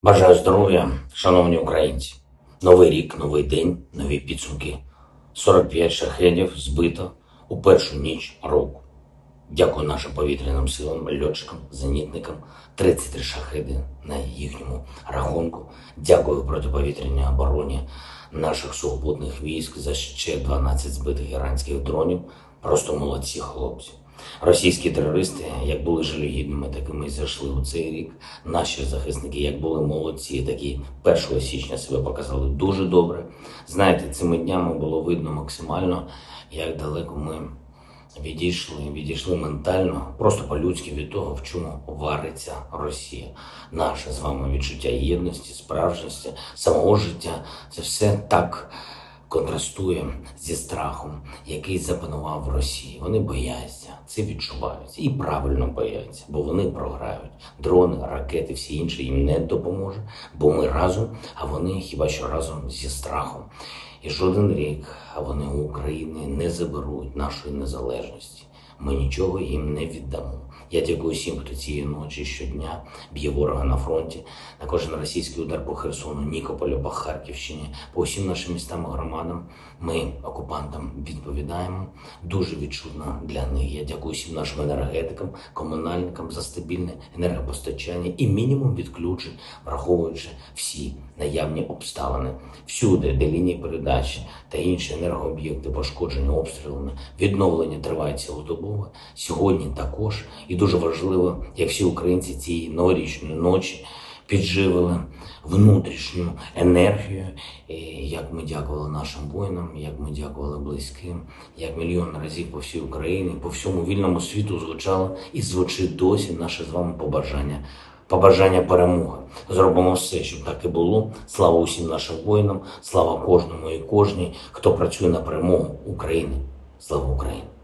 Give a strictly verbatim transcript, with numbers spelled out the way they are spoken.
Бажаю здоров'я, шановні українці. Новий рік, новий день, нові підсумки. сорок п'ять шахедів збито у першу ніч року. Дякую нашим повітряним силам, льотчикам, зенітникам. тридцять три шахеди на їхньому рахунку. Дякую протиповітряній обороні наших сухопутних військ за ще дванадцять збитих іранських дронів. Просто молодці хлопці. Російські терористи, як були жалюгідними, такими і зайшли у цей рік. Наші захисники, як були молодці, такі першого січня себе показали дуже добре. Знаєте, цими днями було видно максимально, як далеко ми відійшли, відійшли ментально, просто по-людськи від того, в чому вариться Росія. Наше з вами відчуття єдності, справжності, самого життя – це все так контрастує зі страхом, який запанував в Росії. Вони бояться, це відчувають і правильно бояться, бо вони програють. Дрони, ракети, всі інші їм не допоможе, бо ми разом, а вони хіба що разом зі страхом. І жоден рік, а вони у України не заберуть нашої незалежності. Ми нічого їм не віддамо. Я дякую всім, хто цієї ночі щодня б'є ворога на фронті, на кожен російський удар по Херсону, Нікополю, по Харківщині, по усім нашим містам і громадам. Ми, окупантам, відповідаємо дуже відчутно для них. Я дякую всім нашим енергетикам, комунальникам за стабільне енергопостачання і мінімум відключень, враховуючи всі наявні обставини. Всюди, де лінії передачі та інші енергооб'єкти пошкоджені обстрілами, відновлення триває цілодобово. Сьогодні також. І дуже важливо, як всі українці цієї новорічної ночі підживили внутрішню енергію, і як ми дякували нашим воїнам, як ми дякували близьким, як мільйон разів по всій Україні, по всьому вільному світу звучало і звучить досі наше з вами побажання. Побажання перемоги. Зробимо все, щоб так і було. Слава усім нашим воїнам, слава кожному і кожній, хто працює на перемогу України. Слава Україні!